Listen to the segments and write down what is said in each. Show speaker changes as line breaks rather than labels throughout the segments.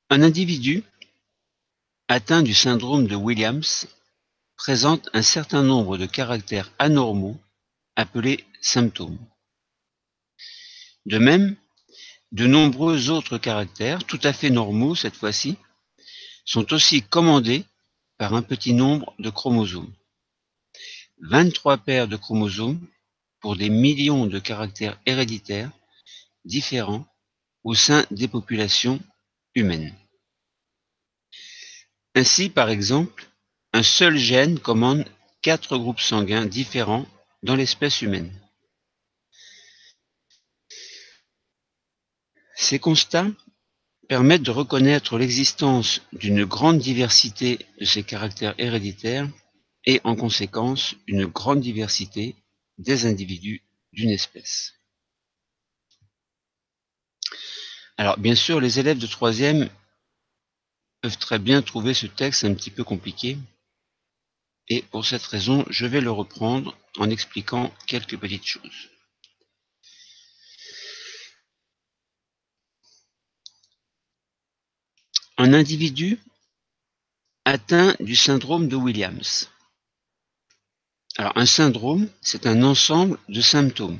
Un individu atteint du syndrome de Williams présente un certain nombre de caractères anormaux appelés symptômes. De même, de nombreux autres caractères, tout à fait normaux cette fois-ci, sont aussi commandés par un petit nombre de chromosomes. 23 paires de chromosomes pour des millions de caractères héréditaires différents au sein des populations humaines. Ainsi, par exemple, un seul gène commande 4 groupes sanguins différents dans l'espèce humaine. Ces constats permettent de reconnaître l'existence d'une grande diversité de ces caractères héréditaires et, en conséquence, une grande diversité des individus d'une espèce. Alors, bien sûr, les élèves de troisième peuvent très bien trouver ce texte un petit peu compliqué, et pour cette raison, je vais le reprendre en expliquant quelques petites choses. Un individu atteint du syndrome de Williams. Alors, un syndrome, c'est un ensemble de symptômes.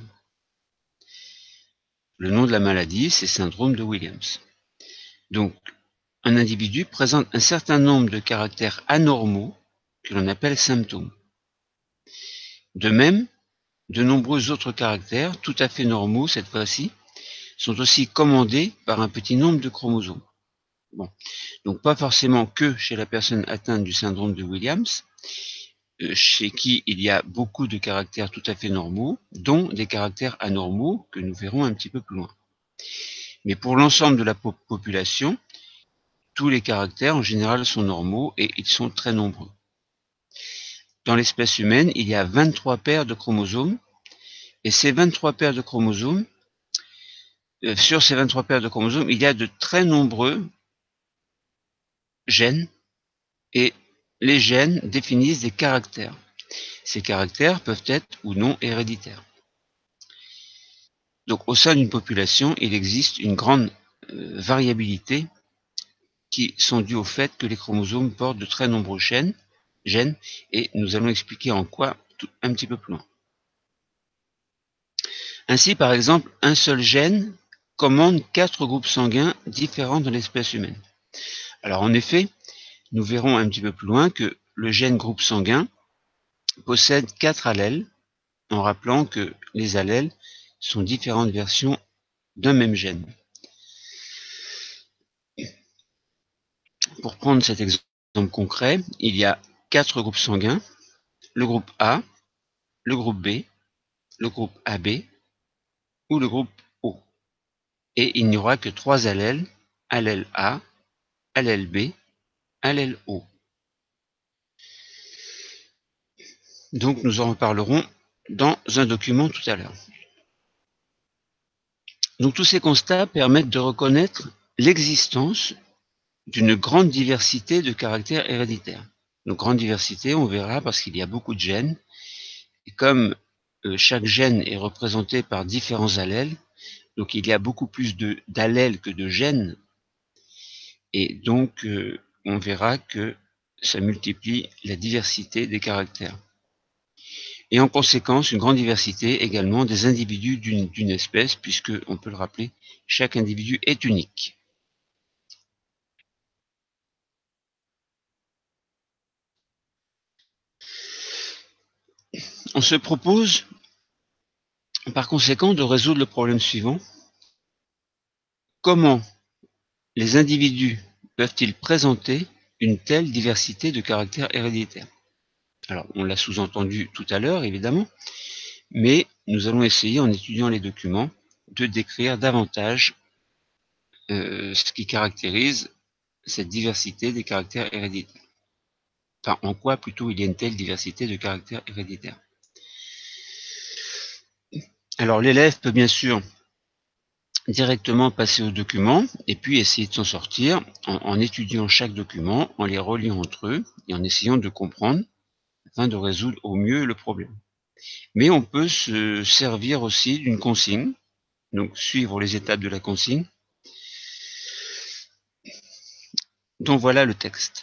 Le nom de la maladie, c'est syndrome de Williams. Donc, un individu présente un certain nombre de caractères anormaux que l'on appelle symptômes. De même, de nombreux autres caractères, tout à fait normaux cette fois-ci, sont aussi commandés par un petit nombre de chromosomes. Bon. Donc pas forcément que chez la personne atteinte du syndrome de Williams, chez qui il y a beaucoup de caractères tout à fait normaux, dont des caractères anormaux que nous verrons un petit peu plus loin. Mais pour l'ensemble de la population, tous les caractères en général sont normaux et ils sont très nombreux. Dans l'espèce humaine, il y a 23 paires de chromosomes, et ces 23 paires de chromosomes, sur ces 23 paires de chromosomes, il y a de très nombreux gènes, et les gènes définissent des caractères. Ces caractères peuvent être ou non héréditaires. Donc au sein d'une population, il existe une grande variabilité qui sont dues au fait que les chromosomes portent de très nombreux gènes, et nous allons expliquer en quoi un petit peu plus loin. Ainsi, par exemple, un seul gène commande 4 groupes sanguins différents dans l'espèce humaine. Alors en effet, nous verrons un petit peu plus loin que le gène groupe sanguin possède 4 allèles, en rappelant que les allèles sont différentes versions d'un même gène. Pour prendre cet exemple concret, il y a 4 groupes sanguins, le groupe A, le groupe B, le groupe AB ou le groupe O. Et il n'y aura que 3 allèles, allèle A, allèle B, allèle O. Donc nous en reparlerons dans un document tout à l'heure. Donc tous ces constats permettent de reconnaître l'existence d'une grande diversité de caractères héréditaires. Donc grande diversité, on verra, parce qu'il y a beaucoup de gènes, et comme chaque gène est représenté par différents allèles, donc il y a beaucoup plus d'allèles que de gènes, et donc on verra que ça multiplie la diversité des caractères. Et en conséquence, une grande diversité également des individus d'une espèce, puisque, on peut le rappeler, chaque individu est unique. On se propose, par conséquent, de résoudre le problème suivant. Comment les individus peuvent-ils présenter une telle diversité de caractères héréditaires? Alors, on l'a sous-entendu tout à l'heure, évidemment, mais nous allons essayer, en étudiant les documents, de décrire davantage ce qui caractérise cette diversité des caractères héréditaires. Enfin, en quoi plutôt il y a une telle diversité de caractères héréditaires. Alors, l'élève peut bien sûr directement passer au document et puis essayer de s'en sortir en étudiant chaque document, en les reliant entre eux et en essayant de comprendre afin de résoudre au mieux le problème. Mais on peut se servir aussi d'une consigne, donc suivre les étapes de la consigne. Donc voilà le texte.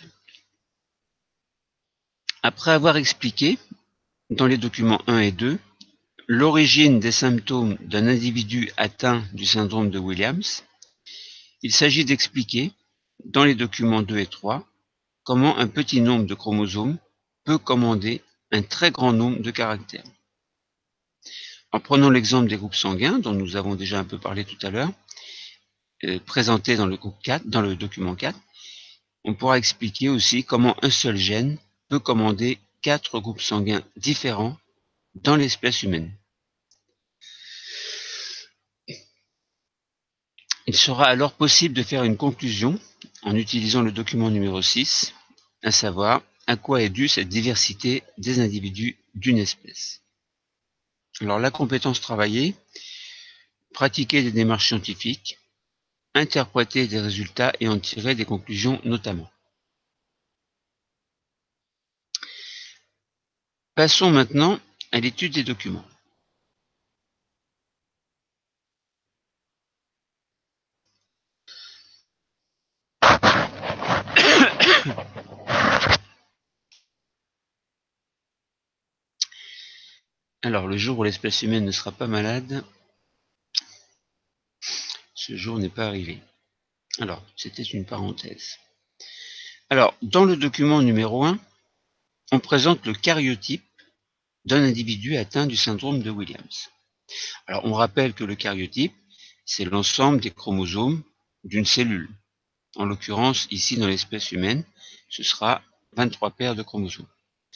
Après avoir expliqué, dans les documents 1 et 2, l'origine des symptômes d'un individu atteint du syndrome de Williams, il s'agit d'expliquer, dans les documents 2 et 3, comment un petit nombre de chromosomes peut commander un très grand nombre de caractères. En prenant l'exemple des groupes sanguins, dont nous avons déjà un peu parlé tout à l'heure, présenté dans le groupe 4, dans le document 4, on pourra expliquer aussi comment un seul gène peut commander 4 groupes sanguins différents dans l'espèce humaine. Il sera alors possible de faire une conclusion en utilisant le document numéro 6, à savoir à quoi est due cette diversité des individus d'une espèce. Alors la compétence travaillée, pratiquer des démarches scientifiques, interpréter des résultats et en tirer des conclusions notamment. Passons maintenant à l'étude des documents. Alors, le jour où l'espèce humaine ne sera pas malade, ce jour n'est pas arrivé. Alors, c'était une parenthèse. Alors, dans le document numéro 1, on présente le karyotype d'un individu atteint du syndrome de Williams. Alors, on rappelle que le karyotype, c'est l'ensemble des chromosomes d'une cellule. En l'occurrence, ici, dans l'espèce humaine, ce sera 23 paires de chromosomes.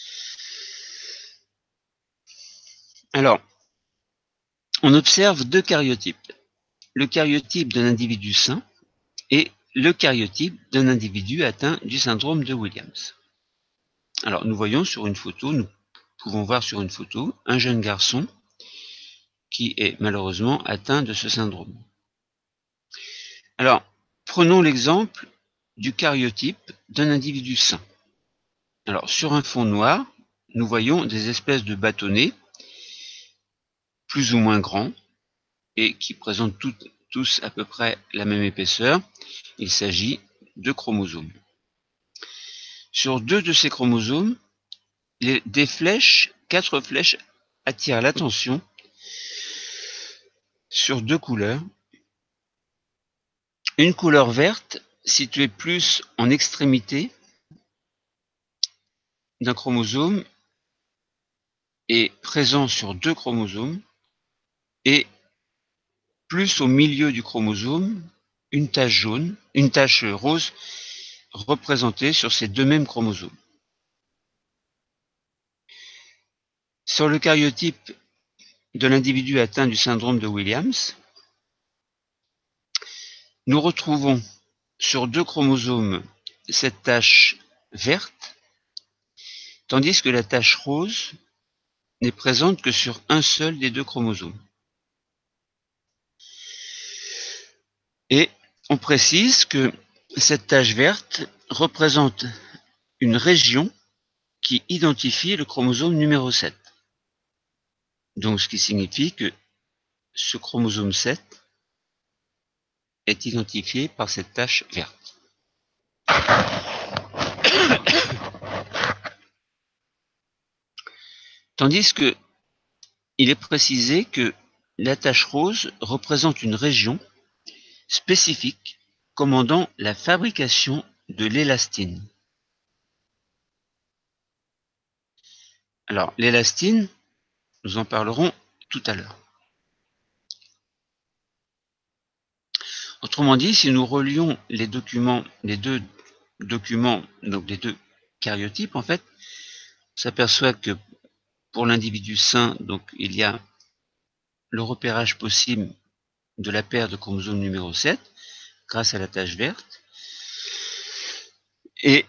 Alors, on observe deux karyotypes. Le karyotype d'un individu sain et le karyotype d'un individu atteint du syndrome de Williams. Alors, nous voyons sur une photo, nous pouvons voir sur une photo un jeune garçon qui est malheureusement atteint de ce syndrome. Alors, prenons l'exemple du karyotype d'un individu sain. Alors, sur un fond noir, nous voyons des espèces de bâtonnets, plus ou moins grands, et qui présentent tous à peu près la même épaisseur. Il s'agit de chromosomes. Sur deux de ces chromosomes, des flèches, 4 flèches attirent l'attention sur deux couleurs. Une couleur verte située plus en extrémité d'un chromosome et présent sur deux chromosomes, et plus au milieu du chromosome, une tache rose représentée sur ces deux mêmes chromosomes. Sur le karyotype de l'individu atteint du syndrome de Williams, nous retrouvons sur deux chromosomes cette tache verte, tandis que la tache rose n'est présente que sur un seul des deux chromosomes. Et on précise que cette tache verte représente une région qui identifie le chromosome numéro 7. Donc ce qui signifie que ce chromosome 7 est identifié par cette tache verte. Tandis que il est précisé que la tache rose représente une région spécifique commandant la fabrication de l'élastine. Alors, l'élastine, nous en parlerons tout à l'heure. Autrement dit, si nous relions les deux documents, donc les deux karyotypes, en fait, on s'aperçoit que pour l'individu sain, donc il y a le repérage possible de la paire de chromosomes numéro 7 grâce à la tache verte. Et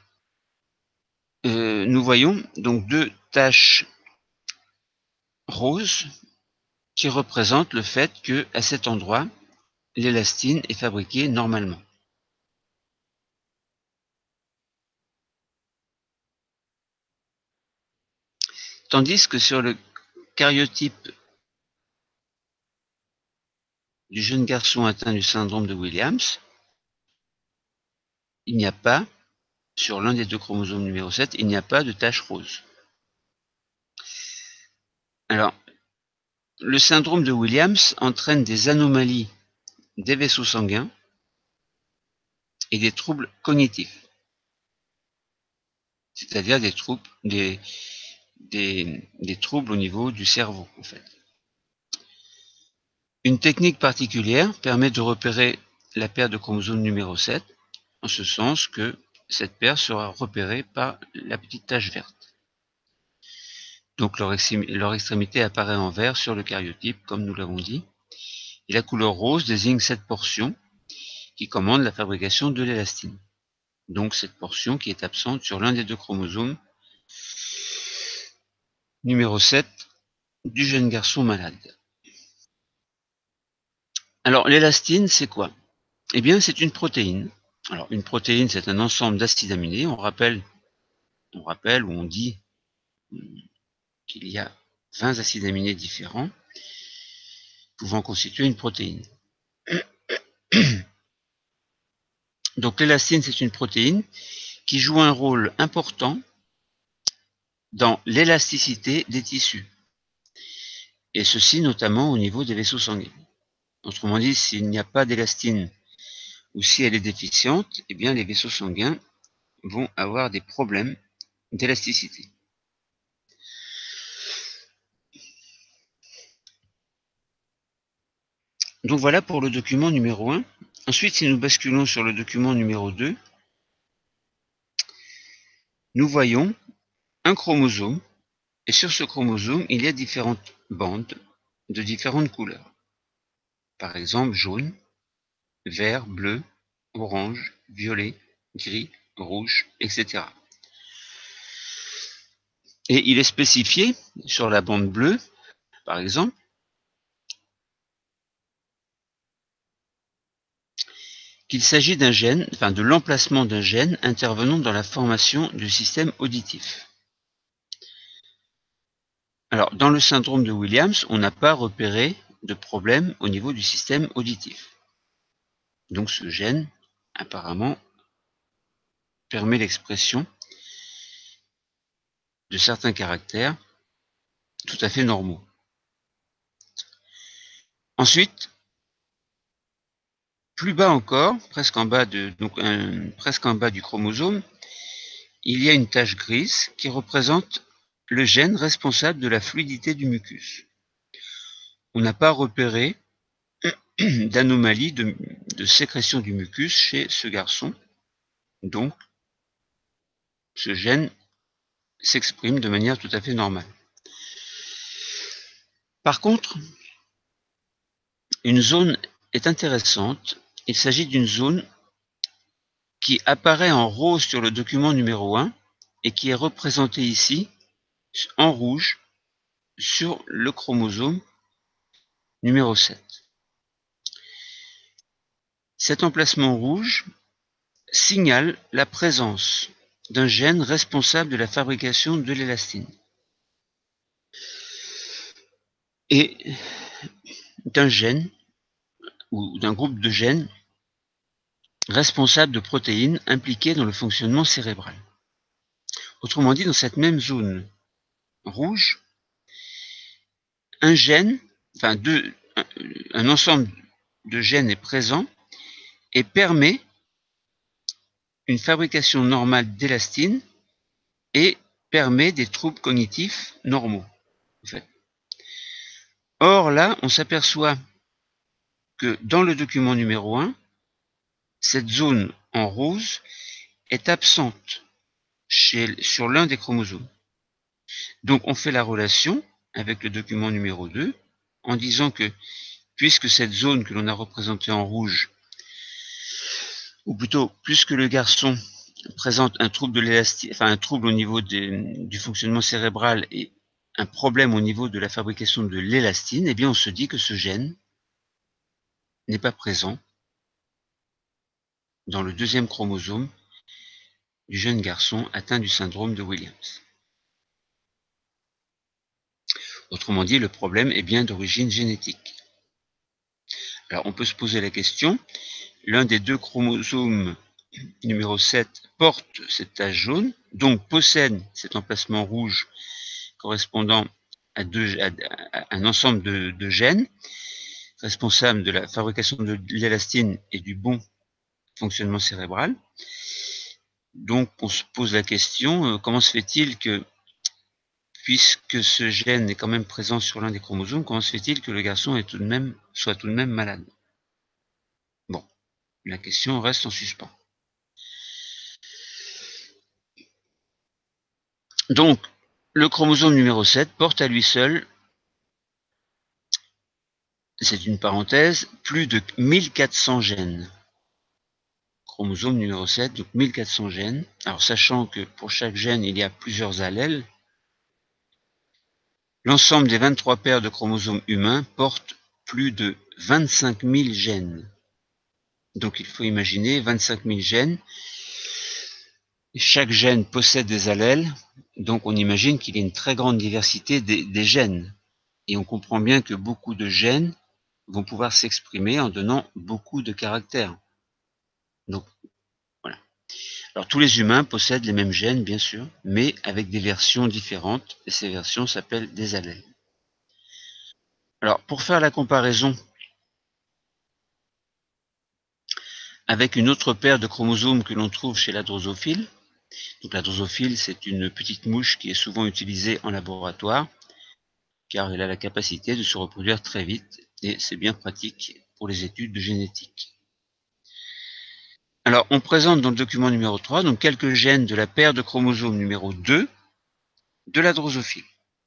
nous voyons donc deux taches roses qui représentent le fait que à cet endroit, l'élastine est fabriquée normalement. Tandis que sur le karyotype du jeune garçon atteint du syndrome de Williams, il n'y a pas sur l'un des deux chromosomes numéro 7, il n'y a pas de tache rose. Alors, le syndrome de Williams entraîne des anomalies des vaisseaux sanguins et des troubles cognitifs, c'est-à-dire des troubles au niveau du cerveau, en fait. Une technique particulière permet de repérer la paire de chromosomes numéro 7, en ce sens que cette paire sera repérée par la petite tache verte. Donc leur extrémité apparaît en vert sur le karyotype, comme nous l'avons dit, et la couleur rose désigne cette portion qui commande la fabrication de l'élastine. Donc cette portion qui est absente sur l'un des deux chromosomes numéro 7 du jeune garçon malade. Alors l'élastine, c'est quoi? Eh bien, c'est une protéine. Alors une protéine, c'est un ensemble d'acides aminés. On rappelle ou on dit qu'il y a 20 acides aminés différents pouvant constituer une protéine. Donc l'élastine, c'est une protéine qui joue un rôle important dans l'élasticité des tissus, et ceci notamment au niveau des vaisseaux sanguins. Autrement dit, s'il n'y a pas d'élastine ou si elle est déficiente, eh bien les vaisseaux sanguins vont avoir des problèmes d'élasticité. Donc voilà pour le document numéro 1. Ensuite, si nous basculons sur le document numéro 2, nous voyons un chromosome, et sur ce chromosome, il y a différentes bandes de différentes couleurs. Par exemple, jaune, vert, bleu, orange, violet, gris, rouge, etc. Et il est spécifié sur la bande bleue, par exemple, qu'il s'agit d'un gène, enfin de l'emplacement d'un gène intervenant dans la formation du système auditif. Alors, dans le syndrome de Williams, on n'a pas repéré de problème au niveau du système auditif. Donc ce gène, apparemment, permet l'expression de certains caractères tout à fait normaux. Ensuite, plus bas encore, presque en bas du chromosome, il y a une tache grise qui représente le gène responsable de la fluidité du mucus. On n'a pas repéré d'anomalie de sécrétion du mucus chez ce garçon, donc ce gène s'exprime de manière tout à fait normale. Par contre, une zone est intéressante. Il s'agit d'une zone qui apparaît en rose sur le document numéro 1 et qui est représentée ici en rouge sur le chromosome numéro 7. Cet emplacement rouge signale la présence d'un gène responsable de la fabrication de l'élastine et d'un gène ou d'un groupe de gènes responsables de protéines impliquées dans le fonctionnement cérébral. Autrement dit, dans cette même zone rouge, un ensemble de gènes est présent et permet une fabrication normale d'élastine et permet des troubles cognitifs normaux. En fait. Or là, on s'aperçoit que dans le document numéro 1, cette zone en rose est absente sur l'un des chromosomes. Donc on fait la relation avec le document numéro 2 en disant que puisque cette zone que l'on a représentée en rouge, ou plutôt puisque le garçon présente un trouble de l'élastine, enfin un trouble au niveau du fonctionnement cérébral et un problème au niveau de la fabrication de l'élastine, eh bien on se dit que ce gène n'est pas présent dans le deuxième chromosome du jeune garçon atteint du syndrome de Williams. Autrement dit, le problème est bien d'origine génétique. Alors on peut se poser la question, l'un des deux chromosomes numéro 7 porte cette tache jaune, donc possède cet emplacement rouge correspondant à un ensemble de gènes responsables de la fabrication de l'élastine et du bon fonctionnement cérébral. Donc on se pose la question, comment se fait-il que, puisque ce gène est quand même présent sur l'un des chromosomes, comment se fait-il que le garçon soit tout de même malade? Bon, la question reste en suspens. Donc, le chromosome numéro 7 porte à lui seul, c'est une parenthèse, plus de 1400 gènes. Chromosome numéro 7, donc 1400 gènes. Alors, sachant que pour chaque gène, il y a plusieurs allèles, l'ensemble des 23 paires de chromosomes humains porte plus de 25 000 gènes. Donc, il faut imaginer 25 000 gènes. Chaque gène possède des allèles, donc on imagine qu'il y a une très grande diversité des gènes. Et on comprend bien que beaucoup de gènes vont pouvoir s'exprimer en donnant beaucoup de caractères. Donc, voilà. Alors, tous les humains possèdent les mêmes gènes, bien sûr, mais avec des versions différentes, et ces versions s'appellent des allèles. Alors, pour faire la comparaison avec une autre paire de chromosomes que l'on trouve chez la drosophile, donc la drosophile, c'est une petite mouche qui est souvent utilisée en laboratoire, car elle a la capacité de se reproduire très vite, et c'est bien pratique pour les études de génétique. Alors, on présente dans le document numéro 3 donc quelques gènes de la paire de chromosomes numéro 2 de la drosophile.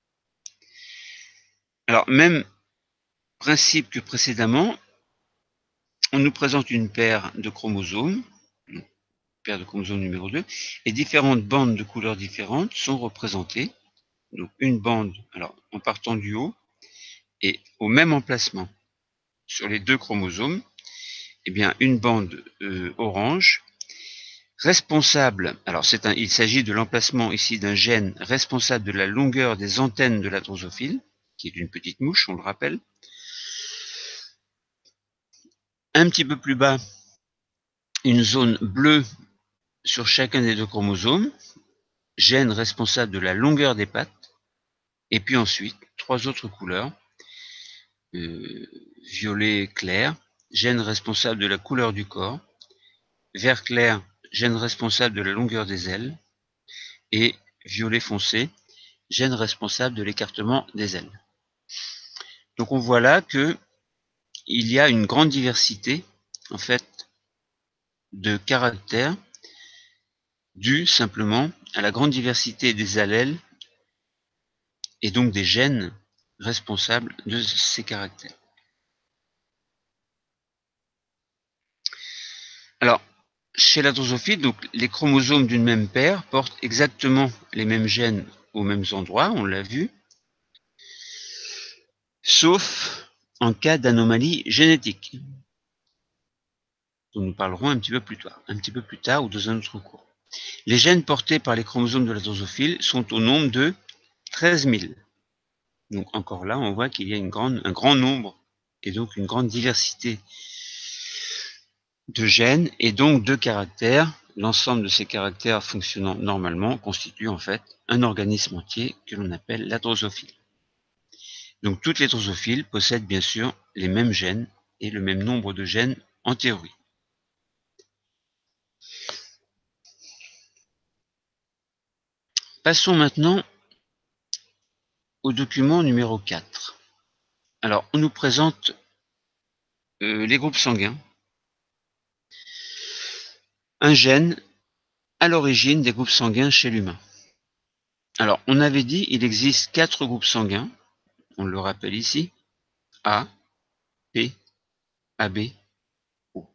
Alors, même principe que précédemment, on nous présente une paire de chromosomes, numéro 2, et différentes bandes de couleurs différentes sont représentées. Donc, une bande, alors en partant du haut, et au même emplacement sur les deux chromosomes, eh bien, une bande orange responsable, alors il s'agit de l'emplacement ici d'un gène responsable de la longueur des antennes de la drosophile, qui est une petite mouche, on le rappelle. Un petit peu plus bas, une zone bleue sur chacun des deux chromosomes, gène responsable de la longueur des pattes, et puis ensuite, trois autres couleurs, violet clair, gène responsable de la couleur du corps, vert clair, gène responsable de la longueur des ailes, et violet foncé, gène responsable de l'écartement des ailes. Donc on voit là que il y a une grande diversité, en fait, de caractères due simplement à la grande diversité des allèles et donc des gènes responsables de ces caractères. Alors, chez la drosophile, donc, les chromosomes d'une même paire portent exactement les mêmes gènes aux mêmes endroits, on l'a vu, sauf en cas d'anomalie génétique, dont nous parlerons un petit peu plus tard ou dans un autre cours. Les gènes portés par les chromosomes de la drosophile sont au nombre de 13 000. Donc encore là, on voit qu'il y a un grand nombre et donc une grande diversité de gènes et donc de caractères. L'ensemble de ces caractères fonctionnant normalement constitue en fait un organisme entier que l'on appelle la drosophile. Donc toutes les drosophiles possèdent bien sûr les mêmes gènes et le même nombre de gènes en théorie. Passons maintenant au document numéro 4. Alors, on nous présente les groupes sanguins. Un gène à l'origine des groupes sanguins chez l'humain. Alors, on avait dit il existe 4 groupes sanguins, on le rappelle ici, A, P, AB, O.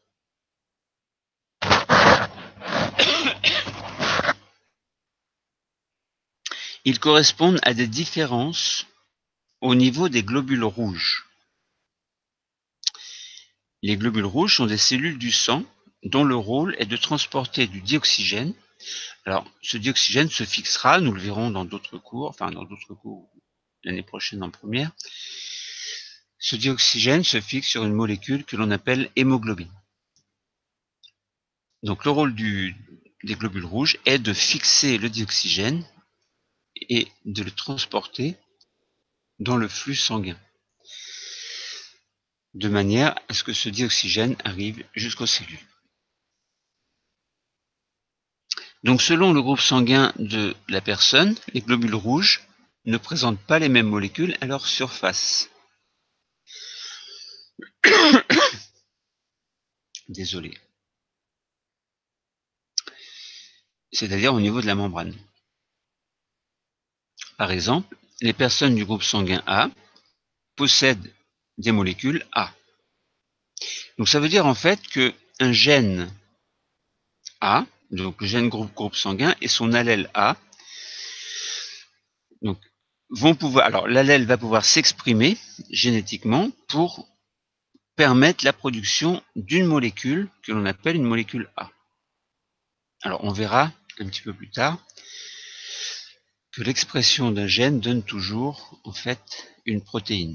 Ils correspondent à des différences au niveau des globules rouges. Les globules rouges sont des cellules du sang dont le rôle est de transporter du dioxygène. Alors, ce dioxygène se fixera, nous le verrons dans d'autres cours, l'année prochaine en première. Ce dioxygène se fixe sur une molécule que l'on appelle hémoglobine. Donc le rôle des globules rouges est de fixer le dioxygène et de le transporter dans le flux sanguin, de manière à ce que ce dioxygène arrive jusqu'aux cellules. Donc selon le groupe sanguin de la personne, les globules rouges ne présentent pas les mêmes molécules à leur surface. Désolé. C'est-à-dire au niveau de la membrane. Par exemple, les personnes du groupe sanguin A possèdent des molécules A. Donc ça veut dire en fait qu'un gène A, donc le gène groupe sanguin et son allèle A, donc vont pouvoir, alors l'allèle va pouvoir s'exprimer génétiquement pour permettre la production d'une molécule que l'on appelle une molécule A. Alors on verra un petit peu plus tard que l'expression d'un gène donne toujours en fait une protéine.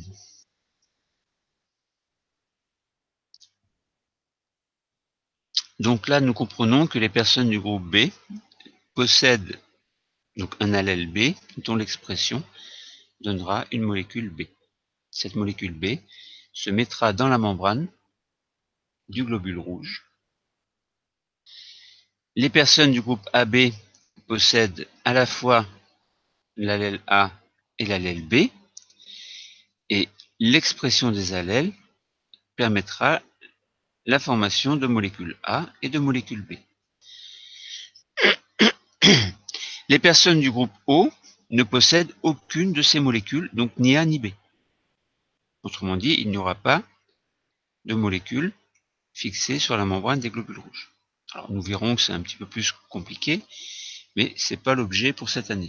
Donc là nous comprenons que les personnes du groupe B possèdent donc un allèle B dont l'expression donnera une molécule B. Cette molécule B se mettra dans la membrane du globule rouge. Les personnes du groupe AB possèdent à la fois l'allèle A et l'allèle B, et l'expression des allèles permettra la formation de molécules A et de molécules B. Les personnes du groupe O ne possèdent aucune de ces molécules, donc ni A ni B. Autrement dit, il n'y aura pas de molécules fixées sur la membrane des globules rouges. Alors nous verrons que c'est un petit peu plus compliqué, mais ce n'est pas l'objet pour cette année.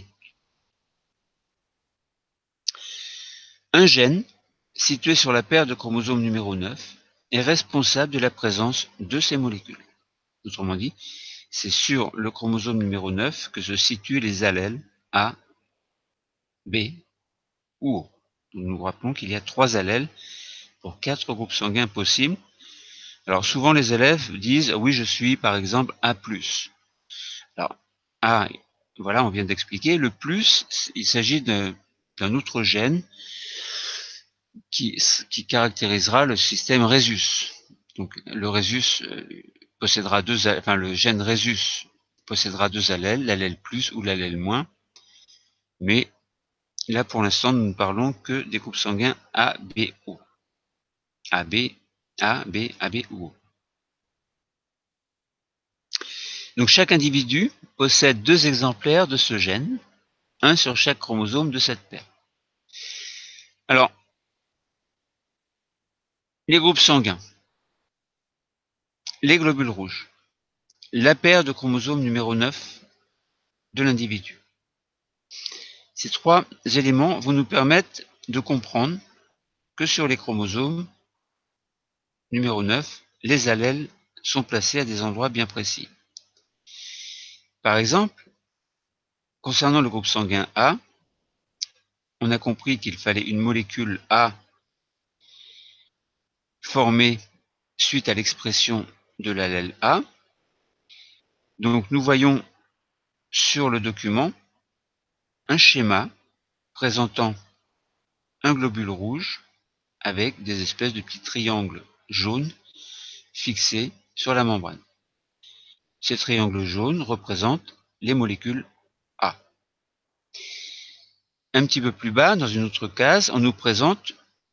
Un gène, situé sur la paire de chromosomes numéro 9, est responsable de la présence de ces molécules. Autrement dit, c'est sur le chromosome numéro 9 que se situent les allèles A, B ou O. Nous rappelons qu'il y a 3 allèles pour 4 groupes sanguins possibles. Alors souvent les élèves disent oui, je suis par exemple A+. Alors A, voilà, on vient d'expliquer. Le plus, il s'agit d'un autre gène qui caractérisera le système Rhésus. Donc le Rhésus possédera le gène Rhésus possédera 2 allèles, l'allèle plus ou l'allèle moins, mais là pour l'instant nous ne parlons que des groupes sanguins A, B, O. A, B, ou O. Donc chaque individu possède 2 exemplaires de ce gène, un sur chaque chromosome de cette paire. Alors, les groupes sanguins, les globules rouges, la paire de chromosomes numéro 9 de l'individu. Ces 3 éléments vont nous permettre de comprendre que sur les chromosomes numéro 9, les allèles sont placés à des endroits bien précis. Par exemple, concernant le groupe sanguin A, on a compris qu'il fallait une molécule A formée suite à l'expression de l'allèle A. Donc nous voyons sur le document un schéma présentant un globule rouge avec des espèces de petits triangles jaunes fixés sur la membrane. Ces triangles jaunes représentent les molécules A. Un petit peu plus bas, dans une autre case, on nous présente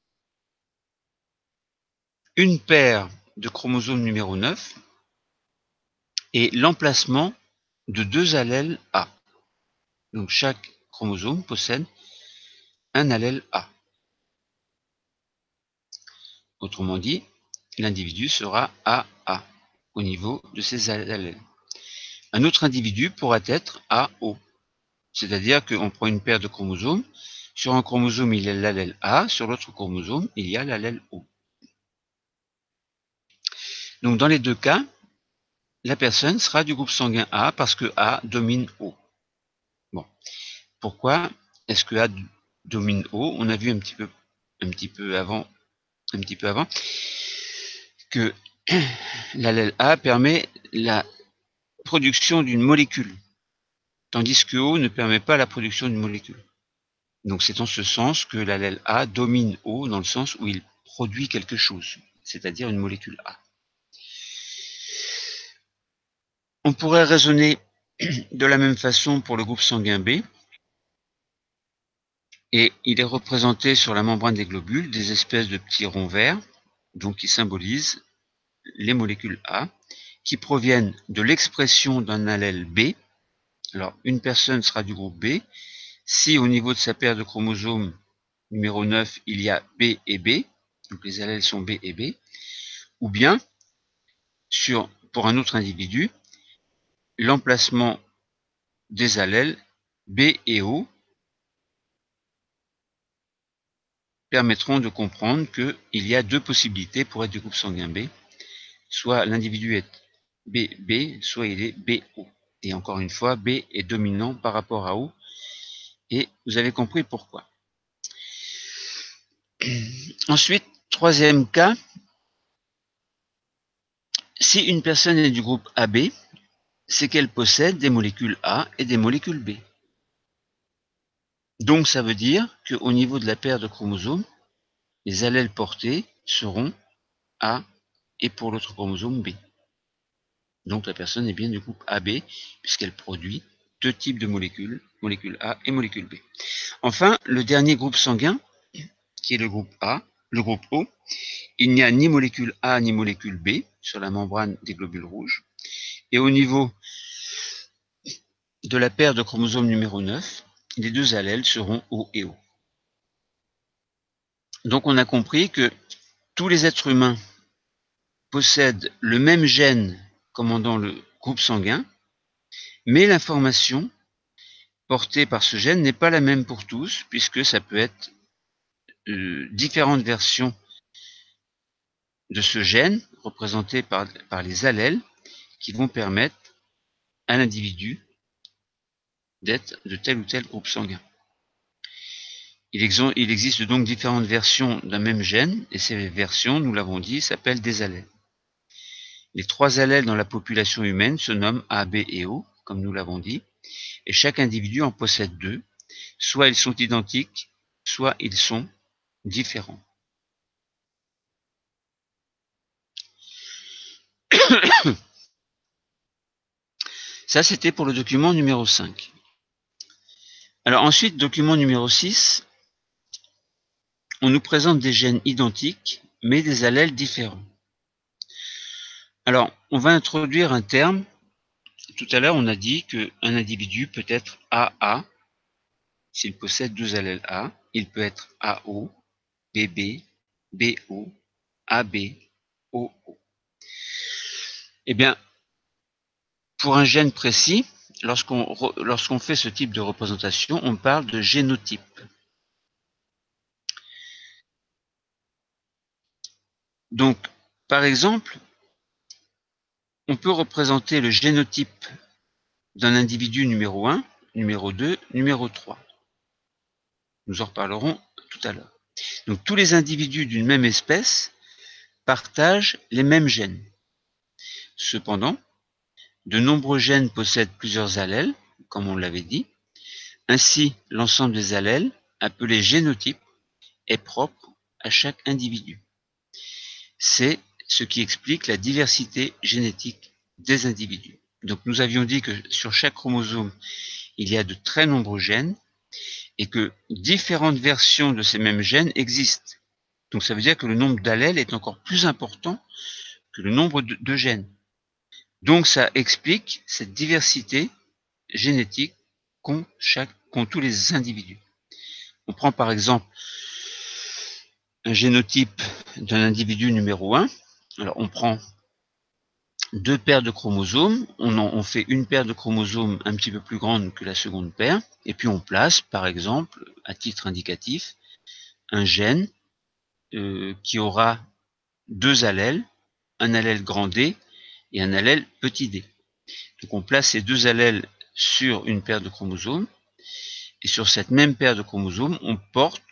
une paire de chromosomes numéro 9 et l'emplacement de 2 allèles A. Donc chaque chromosome possède un allèle A. Autrement dit, l'individu sera AA au niveau de ses allèles. Un autre individu pourra être AO, c'est-à-dire qu'on prend une paire de chromosomes, sur un chromosome il y a l'allèle A, sur l'autre chromosome il y a l'allèle O. Donc dans les 2 cas, la personne sera du groupe sanguin A parce que A domine O. Bon, pourquoi est-ce que A domine O? On a vu un petit peu avant que l'allèle A permet la production d'une molécule, tandis que O ne permet pas la production d'une molécule. Donc c'est en ce sens que l'allèle A domine O, dans le sens où il produit quelque chose, c'est-à-dire une molécule A. On pourrait raisonner de la même façon pour le groupe sanguin B, et il est représenté sur la membrane des globules des espèces de petits ronds verts, donc qui symbolisent les molécules A, qui proviennent de l'expression d'un allèle B. Alors, une personne sera du groupe B si au niveau de sa paire de chromosomes numéro 9, il y a B et B, donc les allèles sont B et B, ou bien, pour un autre individu, l'emplacement des allèles B et O permettront de comprendre qu'il y a deux possibilités pour être du groupe sanguin B. Soit l'individu est BB, soit il est BO. Et encore une fois, B est dominant par rapport à O. Et vous avez compris pourquoi. Ensuite, troisième cas, si une personne est du groupe AB, c'est qu'elle possède des molécules A et des molécules B. Donc ça veut dire qu'au niveau de la paire de chromosomes, les allèles portés seront A et pour l'autre chromosome B. Donc la personne est bien du groupe AB puisqu'elle produit deux types de molécules, molécule A et molécule B. Enfin, le dernier groupe sanguin, qui est le groupe A, le groupe O, il n'y a ni molécule A ni molécule B sur la membrane des globules rouges. Et au niveau de la paire de chromosomes numéro 9, les deux allèles seront O et O. Donc on a compris que tous les êtres humains possèdent le même gène commandant le groupe sanguin, mais l'information portée par ce gène n'est pas la même pour tous, puisque ça peut être différentes versions de ce gène, représentées par les allèles, qui vont permettre à l'individu d'être de tel ou tel groupe sanguin. Il existe donc différentes versions d'un même gène, et ces versions, nous l'avons dit, s'appellent des allèles. Les trois allèles dans la population humaine se nomment A, B et O, comme nous l'avons dit, et chaque individu en possède deux, soit ils sont identiques, soit ils sont différents. Ça, c'était pour le document numéro 5. Alors ensuite, document numéro 6, on nous présente des gènes identiques, mais des allèles différents. Alors, on va introduire un terme. Tout à l'heure, on a dit qu'un individu peut être AA, s'il possède deux allèles A. Il peut être AO, BB, BO, AB, OO. Eh bien, pour un gène précis, lorsqu'on fait ce type de représentation, on parle de génotype. Donc, par exemple, on peut représenter le génotype d'un individu numéro 1, numéro 2, numéro 3. Nous en reparlerons tout à l'heure. Donc, tous les individus d'une même espèce partagent les mêmes gènes. Cependant, de nombreux gènes possèdent plusieurs allèles, comme on l'avait dit. Ainsi, l'ensemble des allèles, appelé génotype, est propre à chaque individu. C'est ce qui explique la diversité génétique des individus. Donc nous avions dit que sur chaque chromosome, il y a de très nombreux gènes et que différentes versions de ces mêmes gènes existent. Donc ça veut dire que le nombre d'allèles est encore plus important que le nombre de gènes. Donc ça explique cette diversité génétique qu'ont tous les individus. On prend par exemple un génotype d'un individu numéro 1. Alors on prend deux paires de chromosomes, on fait une paire de chromosomes un petit peu plus grande que la seconde paire, et puis on place, par exemple, à titre indicatif, un gène qui aura deux allèles, un allèle grand D et un allèle petit d. Donc on place ces deux allèles sur une paire de chromosomes, et sur cette même paire de chromosomes,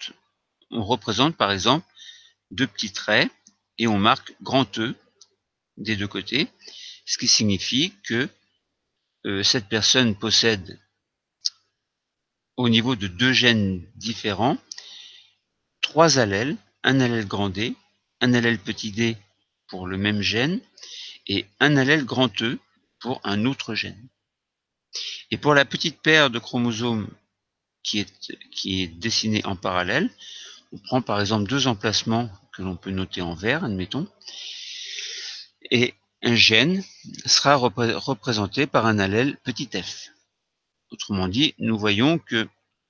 on représente par exemple deux petits traits, et on marque grand E des deux côtés, ce qui signifie que cette personne possède, au niveau de deux gènes différents, 3 allèles, un allèle grand D, un allèle petit d pour le même gène, et un allèle grand E pour un autre gène. Et pour la petite paire de chromosomes qui est dessinée en parallèle, on prend par exemple 2 emplacements que l'on peut noter en vert, admettons, et un gène sera représenté par un allèle petit f. Autrement dit, nous voyons que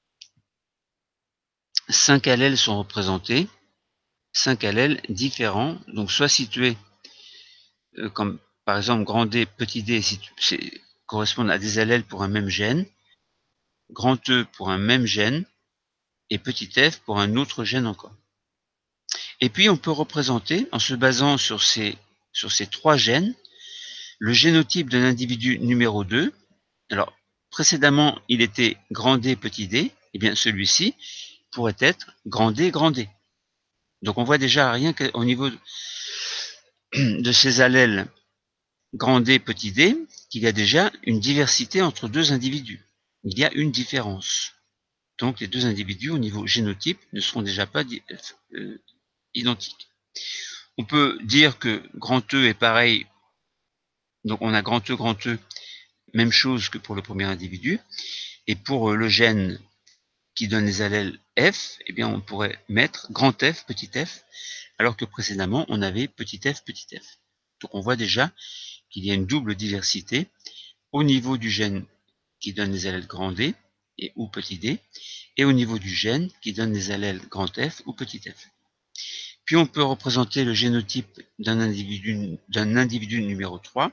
5 allèles sont représentés, 5 allèles différents, donc soit situés comme par exemple grand D, petit d correspondent à des allèles pour un même gène, grand E pour un même gène, et petit f pour un autre gène encore. Et puis on peut représenter, en se basant sur ces 3 gènes, le génotype d'un individu numéro 2. Alors, précédemment, il était grand D, petit d, et bien celui-ci pourrait être grand D, grand D. Donc on voit déjà rien qu'au niveau de ces allèles grand D, petit d, qu'il y a déjà une diversité entre deux individus. Il y a une différence. Donc les deux individus au niveau génotype ne seront déjà pas identiques. On peut dire que grand E est pareil, donc on a grand E, même chose que pour le premier individu, et pour le gène qui donne les allèles F, eh bien on pourrait mettre grand F, petit f, alors que précédemment on avait petit f, petit f. Donc on voit déjà qu'il y a une double diversité au niveau du gène qui donne les allèles grand D et ou petit d, et au niveau du gène qui donne les allèles grand F ou petit f. Puis on peut représenter le génotype d'un individu numéro 3,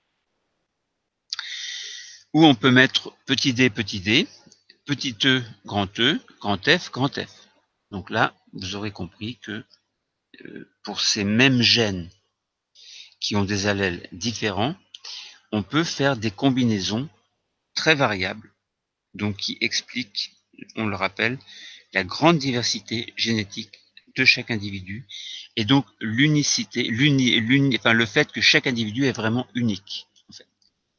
où on peut mettre petit d, petit e, grand F, grand F. Donc là, vous aurez compris que pour ces mêmes gènes qui ont des allèles différents, on peut faire des combinaisons très variables, donc qui expliquent, on le rappelle, la grande diversité génétique de chaque individu, et donc l'unicité, le fait que chaque individu est vraiment unique. En fait.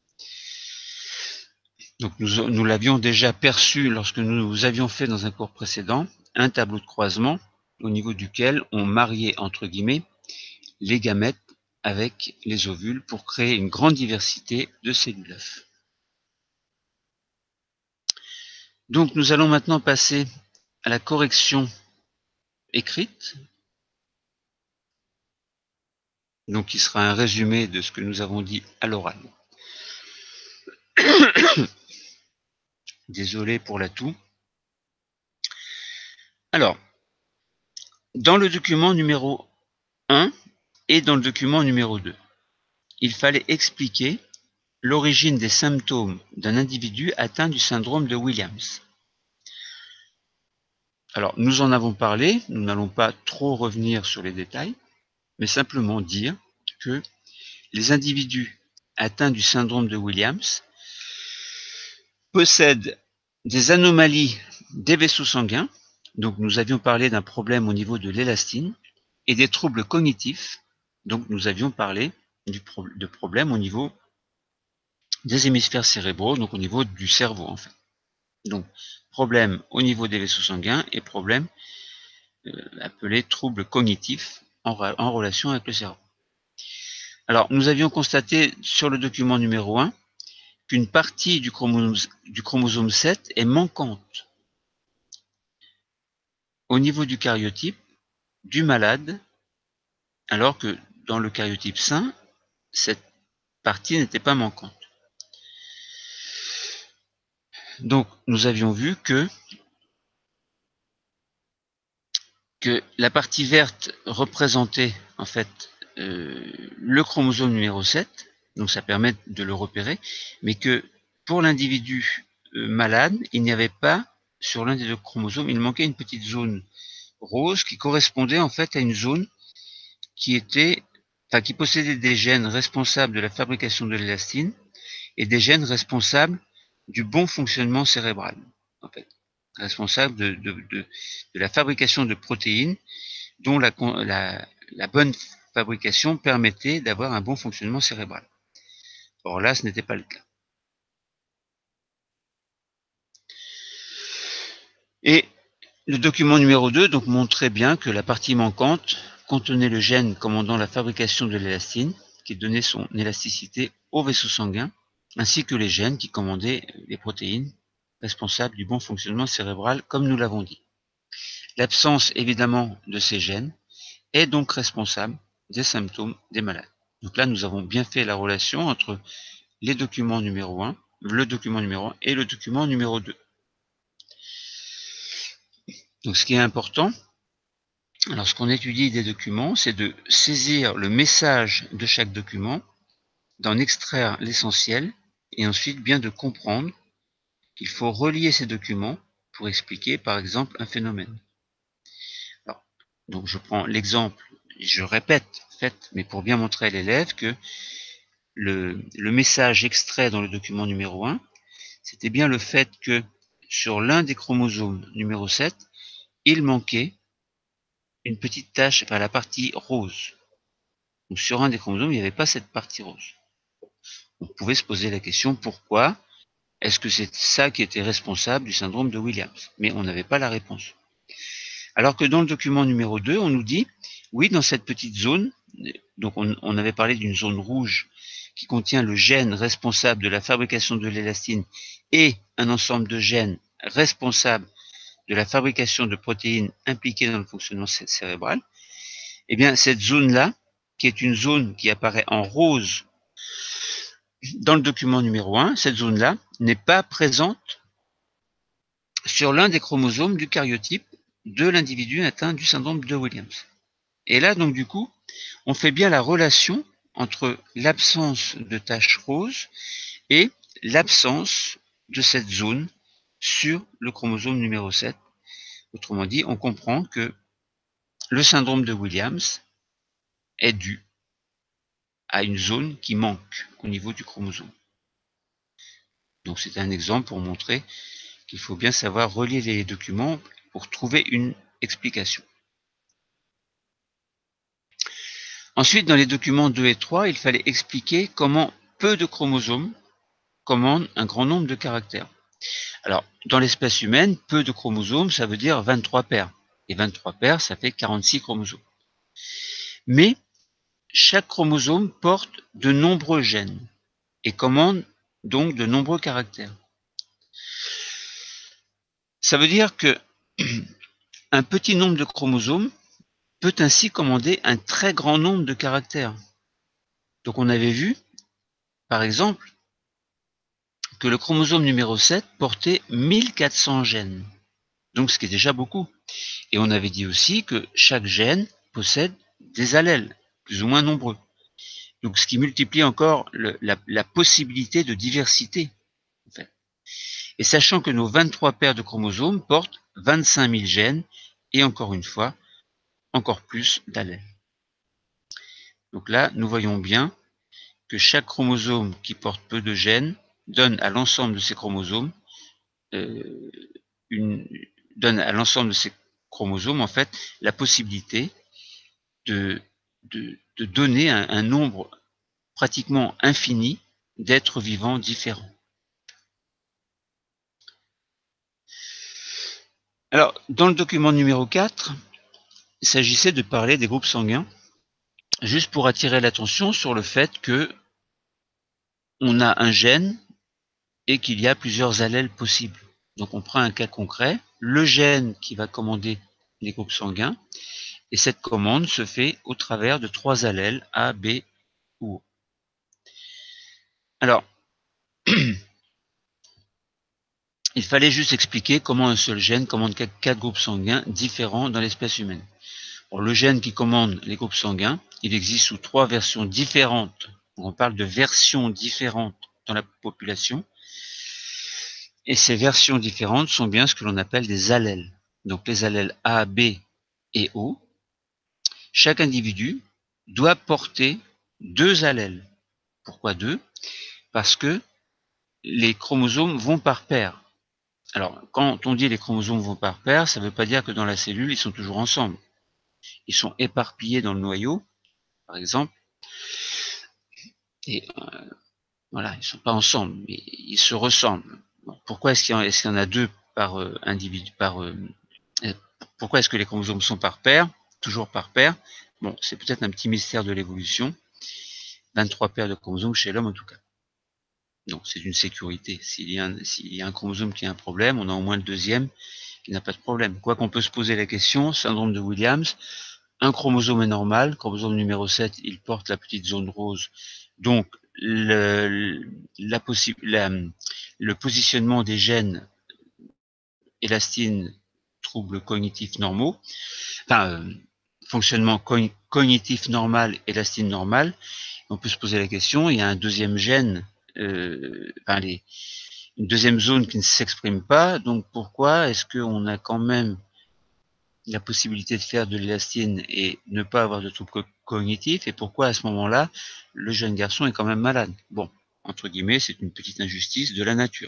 Donc nous l'avions déjà perçu lorsque nous avions fait dans un cours précédent un tableau de croisement au niveau duquel on mariait entre guillemets les gamètes avec les ovules pour créer une grande diversité de cellules œufs. Donc nous allons maintenant passer à la correction écrite, donc qui sera un résumé de ce que nous avons dit à l'oral. Désolé pour la toux. Alors, dans le document numéro 1 et dans le document numéro 2, il fallait expliquer l'origine des symptômes d'un individu atteint du syndrome de Williams. Alors, nous en avons parlé, nous n'allons pas trop revenir sur les détails, mais simplement dire que les individus atteints du syndrome de Williams possèdent des anomalies des vaisseaux sanguins, donc nous avions parlé d'un problème au niveau de l'élastine, et des troubles cognitifs, donc nous avions parlé de problèmes au niveau des hémisphères cérébraux, donc au niveau du cerveau en fait. Donc problème au niveau des vaisseaux sanguins et problème appelé troubles cognitifs en relation avec le cerveau. Alors nous avions constaté sur le document numéro 1 qu'une partie du chromosome 7 est manquante au niveau du karyotype du malade, alors que dans le karyotype sain, cette partie n'était pas manquante. Donc nous avions vu que la partie verte représentait en fait le chromosome numéro 7, donc ça permet de le repérer, mais que pour l'individu malade, il n'y avait pas, sur l'un des deux chromosomes, il manquait une petite zone rose qui correspondait en fait à une zone qui possédait des gènes responsables de la fabrication de l'élastine et des gènes responsables du bon fonctionnement cérébral, en fait, responsable de la fabrication de protéines dont la bonne fabrication permettait d'avoir un bon fonctionnement cérébral. Or là, ce n'était pas le cas. Et le document numéro 2 donc montrait bien que la partie manquante contenait le gène commandant la fabrication de l'élastine, qui donnait son élasticité au vaisseau sanguin, ainsi que les gènes qui commandaient les protéines responsables du bon fonctionnement cérébral, comme nous l'avons dit. L'absence évidemment de ces gènes est donc responsable des symptômes des malades. Donc là, nous avons bien fait la relation entre les documents numéro 1, le document numéro 1 et le document numéro 2. Donc ce qui est important, lorsqu'on étudie des documents, c'est de saisir le message de chaque document, d'en extraire l'essentiel, et ensuite bien de comprendre qu'il faut relier ces documents pour expliquer par exemple un phénomène. Alors, donc je prends l'exemple, je répète, mais pour bien montrer à l'élève que le message extrait dans le document numéro 1, c'était bien le fait que sur l'un des chromosomes numéro 7, il manquait une petite tache à la partie rose. Donc sur un des chromosomes, il n'y avait pas cette partie rose. On pouvait se poser la question pourquoi est-ce que c'est ça qui était responsable du syndrome de Williams? Mais on n'avait pas la réponse. Alors que dans le document numéro 2, on nous dit, oui, dans cette petite zone, donc on avait parlé d'une zone rouge qui contient le gène responsable de la fabrication de l'élastine et un ensemble de gènes responsables de la fabrication de protéines impliquées dans le fonctionnement cérébral. Eh bien, cette zone-là, qui est une zone qui apparaît en rose dans le document numéro 1, cette zone-là n'est pas présente sur l'un des chromosomes du karyotype de l'individu atteint du syndrome de Williams. Et là, donc, du coup, on fait bien la relation entre l'absence de taches roses et l'absence de cette zone sur le chromosome numéro 7. Autrement dit, on comprend que le syndrome de Williams est dû à une zone qui manque au niveau du chromosome. Donc c'est un exemple pour montrer qu'il faut bien savoir relier les documents pour trouver une explication. Ensuite, dans les documents 2 et 3, il fallait expliquer comment peu de chromosomes commandent un grand nombre de caractères. Alors, dans l'espèce humaine, peu de chromosomes, ça veut dire 23 paires. Et 23 paires, ça fait 46 chromosomes. Mais chaque chromosome porte de nombreux gènes et commande donc de nombreux caractères. Ça veut dire que un petit nombre de chromosomes peut ainsi commander un très grand nombre de caractères. Donc on avait vu, par exemple, que le chromosome numéro 7 portait 1400 gènes. Donc ce qui est déjà beaucoup. Et on avait dit aussi que chaque gène possède des allèles, plus ou moins nombreux. Donc ce qui multiplie encore la possibilité de diversité. En fait. Et sachant que nos 23 paires de chromosomes portent 25 000 gènes, et encore une fois, encore plus d'allèles. Donc là, nous voyons bien que chaque chromosome qui porte peu de gènes donne à l'ensemble de ces chromosomes en fait la possibilité de donner un nombre pratiquement infini d'êtres vivants différents. Alors, dans le document numéro 4, il s'agissait de parler des groupes sanguins, juste pour attirer l'attention sur le fait que on a un gène et qu'il y a plusieurs allèles possibles. Donc on prend un cas concret, le gène qui va commander les groupes sanguins, et cette commande se fait au travers de 3 allèles A, B ou O. Alors, il fallait juste expliquer comment un seul gène commande 4 groupes sanguins différents dans l'espèce humaine. Bon, le gène qui commande les groupes sanguins, il existe sous 3 versions différentes. On parle de versions différentes dans la population. Et ces versions différentes sont bien ce que l'on appelle des allèles. Donc les allèles A, B et O. Chaque individu doit porter 2 allèles. Pourquoi 2? Parce que les chromosomes vont par paire. Alors, quand on dit les chromosomes vont par paire, ça ne veut pas dire que dans la cellule, ils sont toujours ensemble. Ils sont éparpillés dans le noyau, par exemple. Et voilà, ils ne sont pas ensemble, mais ils se ressemblent. Bon, pourquoi est-ce qu'il y en a deux par individu, pourquoi est-ce que les chromosomes sont par paire, toujours par paire? Bon, c'est peut-être un petit mystère de l'évolution. 23 paires de chromosomes chez l'homme en tout cas. Donc c'est une sécurité. S'il y a un chromosome qui a un problème, on a au moins le deuxième qui n'a pas de problème. Quoi qu'on peut se poser la question, syndrome de Williams, un chromosome est normal, chromosome numéro 7, il porte la petite zone rose, donc le positionnement des gènes élastine, troubles cognitifs normaux, enfin, fonctionnement cognitif normal, élastine normale. On peut se poser la question, il y a un deuxième gène, une deuxième zone qui ne s'exprime pas, donc pourquoi est-ce qu'on a quand même la possibilité de faire de l'élastine et ne pas avoir de troubles cognitifs, et pourquoi à ce moment-là, le jeune garçon est quand même malade? Bon, entre guillemets, c'est une petite injustice de la nature.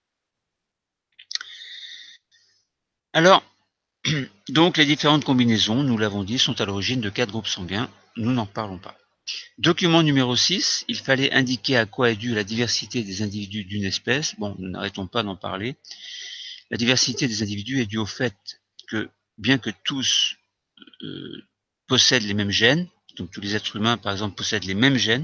Alors, donc les différentes combinaisons, nous l'avons dit, sont à l'origine de 4 groupes sanguins, nous n'en parlons pas. Document numéro 6, il fallait indiquer à quoi est due la diversité des individus d'une espèce. Bon, nous n'arrêtons pas d'en parler. La diversité des individus est due au fait que, bien que tous possèdent les mêmes gènes, donc tous les êtres humains par exemple possèdent les mêmes gènes,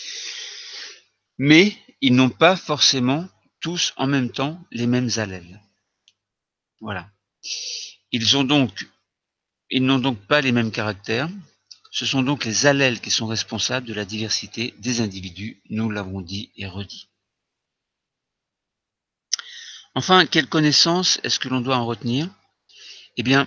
mais ils n'ont pas forcément tous en même temps les mêmes allèles. Voilà. Ils n'ont donc pas les mêmes caractères. Ce sont donc les allèles qui sont responsables de la diversité des individus, nous l'avons dit et redit. Enfin, quelle connaissance est-ce que l'on doit en retenir? Eh bien,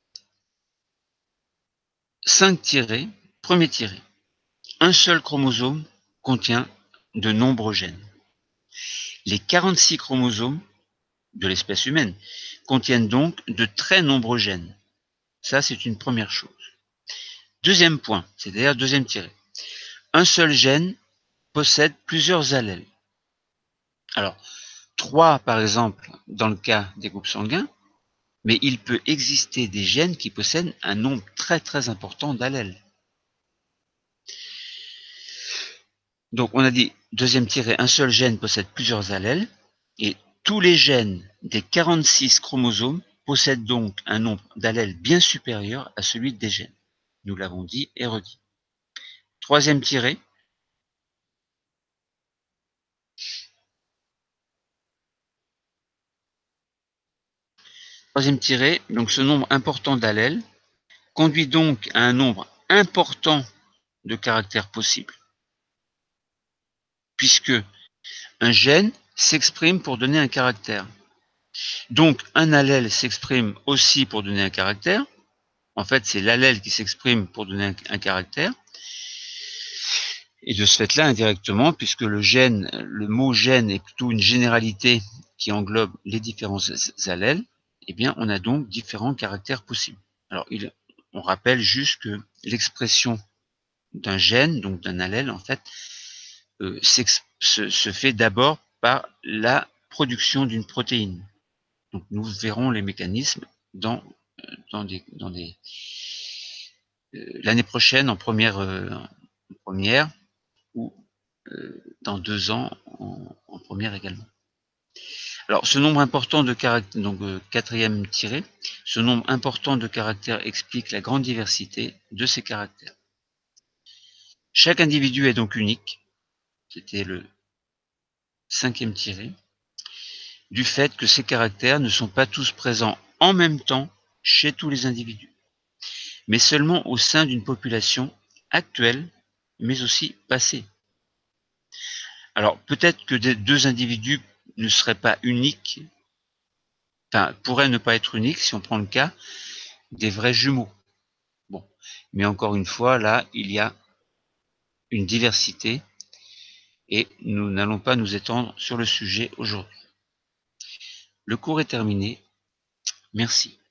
5 tirés, premier tiré. Un seul chromosome contient de nombreux gènes. Les 46 chromosomes de l'espèce humaine contiennent donc de très nombreux gènes. Ça, c'est une première chose. Deuxième point, c'est-à-dire deuxième tiré. Un seul gène possède plusieurs allèles. Alors, 3 par exemple dans le cas des groupes sanguins, mais il peut exister des gènes qui possèdent un nombre très très important d'allèles. Donc on a dit, deuxième tiré, un seul gène possède plusieurs allèles, et tous les gènes des 46 chromosomes possèdent donc un nombre d'allèles bien supérieur à celui des gènes. Nous l'avons dit et redit. Troisième tiré, donc ce nombre important d'allèles conduit donc à un nombre important de caractères possibles, puisque un gène s'exprime pour donner un caractère. Donc un allèle s'exprime aussi pour donner un caractère. En fait, c'est l'allèle qui s'exprime pour donner un caractère. Et de ce fait-là, indirectement, puisque le mot gène est plutôt une généralité qui englobe les différents allèles, eh bien, on a donc différents caractères possibles. Alors, on rappelle juste que l'expression d'un gène, donc d'un allèle, en fait, se fait d'abord par la production d'une protéine. Donc, nous verrons les mécanismes l'année prochaine en première ou dans 2 ans en première également. Alors, ce nombre important de caractères, donc quatrième tiré, ce nombre important de caractères explique la grande diversité de ces caractères. Chaque individu est donc unique, c'était le 5e tiré, du fait que ces caractères ne sont pas tous présents en même temps chez tous les individus, mais seulement au sein d'une population actuelle, mais aussi passée. Alors, peut-être que deux individus ne seraient pas uniques, enfin, pourraient ne pas être uniques si on prend le cas des vrais jumeaux. Bon, mais encore une fois, là, il y a une diversité et nous n'allons pas nous étendre sur le sujet aujourd'hui. Le cours est terminé. Merci.